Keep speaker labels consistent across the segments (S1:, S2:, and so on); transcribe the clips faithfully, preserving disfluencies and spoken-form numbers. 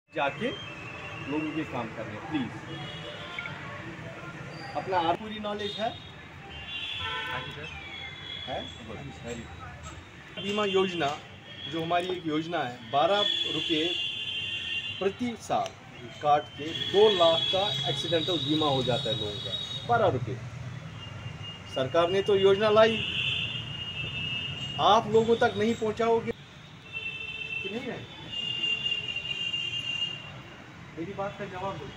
S1: जाके लोगों के काम कर रहे हैं। प्लीज़ अपना आप पूरी नॉलेज है है वेरी बीमा योजना जो हमारी एक योजना है, बारह रुपये प्रति साल काट के दो लाख का एक्सीडेंटल बीमा हो जाता है लोगों का। बारह रुपये सरकार ने तो योजना लाई, आप लोगों तक नहीं पहुंचाओगे कि नहीं है? मेरी बात का जवाब दो।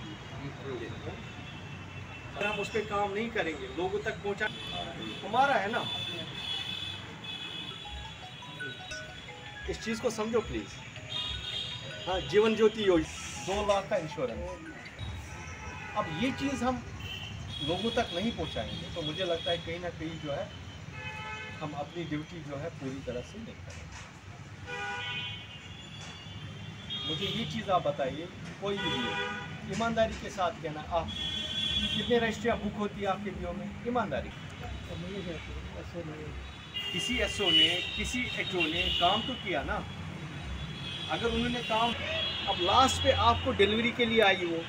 S1: अगर हम उस पर काम नहीं करेंगे, लोगों तक पहुंचा हमारा है ना। इस चीज़ को समझो प्लीज़। हाँ, जीवन ज्योति योजना दो लाख का इंश्योरेंस, अब ये चीज़ हम लोगों तक नहीं पहुंचाएंगे तो मुझे लगता है कहीं ना कहीं जो है हम अपनी ड्यूटी जो है पूरी तरह से नहीं करेंगे। मुझे ये चीज़ आप बताइए, कोई भी ईमानदारी के साथ कहना, आप कितने रजिस्ट्रियाँ बुक होती है आपके बीओ में? ईमानदारी किसी एसओ ने किसी एचओ ने काम तो किया ना। अगर उन्होंने काम, अब लास्ट पे आपको डिलीवरी के लिए आई वो,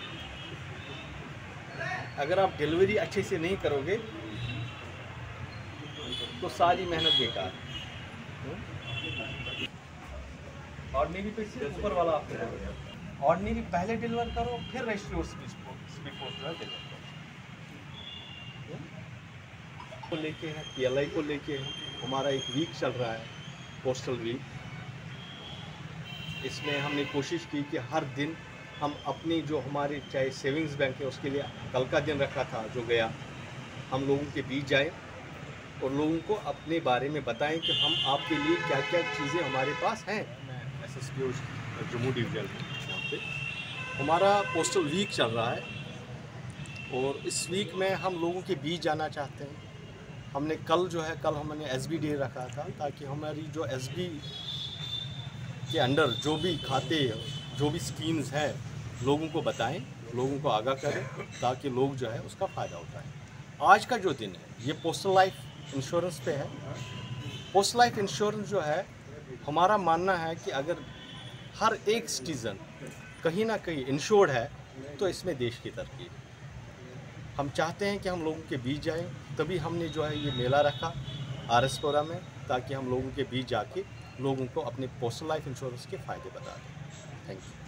S1: अगर आप डिलीवरी अच्छे से नहीं करोगे तो सारी मेहनत बेकार। ऑर्डिनरी पे से ऊपर वाला आपको ऑर्डिनरी पहले डिलीवर करो, फिर रजिस्ट्री और स्पीड पोस्ट जो है डिलीवर करो। को लेके है, पीएलआई को लेके है, हमारा एक वीक चल रहा है, पोस्टल वीक। इसमें हमने कोशिश की कि हर दिन हम अपनी जो हमारे चाहे सेविंग्स बैंक है उसके लिए कल का दिन रखा था जो गया, हम लोगों के बीच जाएं और लोगों को अपने बारे में बताएं कि हम आपके लिए क्या क्या चीज़ें हमारे पास हैं। मैं S S P Jammu division यहाँ पे हमारा पोस्टल वीक चल रहा है और इस वीक में हम लोगों के बीच जाना चाहते हैं। हमने कल जो है कल हमने एस बी डे रखा था ताकि हमारी जो एस बी के अंडर जो भी खाते जो भी स्कीम्स हैं लोगों को बताएं, लोगों को आगाह करें ताकि लोग जो है उसका फ़ायदा उठाएं। आज का जो दिन है ये पोस्टल लाइफ इंश्योरेंस पे है। पोस्टल लाइफ इंश्योरेंस जो है, हमारा मानना है कि अगर हर एक सिटीज़न कहीं ना कहीं इंश्योर्ड है तो इसमें देश की तरक्की है। हम चाहते हैं कि हम लोगों के बीच जाएं, तभी हमने जो है ये मेला रखा आर एस पुरा में ताकि हम लोगों के बीच जाके लोगों को अपने पोस्टल लाइफ इंश्योरेंस के फ़ायदे बता दें। Thank you.